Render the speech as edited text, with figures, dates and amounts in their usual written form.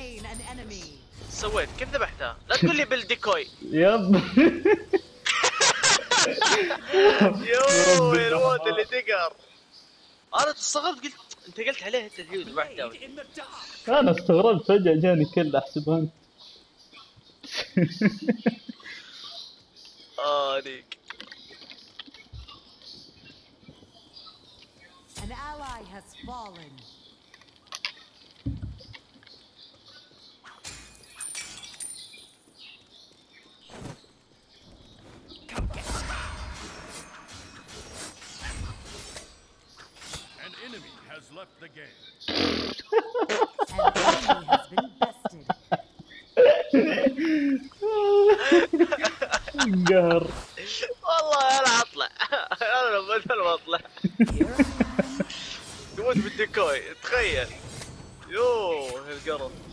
سويت كيف ذبحتها؟ لا تقول لي بالديكوي. يب. يوه الواد اللي تقهر. انا استغربت قلت انت قلت عليه انت الحين ذبحته. انا استغربت فجأة جاني كل احسبها انت. ديك. An ally has fallen. An enemy has left the game. An enemy has been bested. قهر. والله انا اطلع. انا بدل ما اطلع. يموت بالديكوي تخيل. يوه القرف.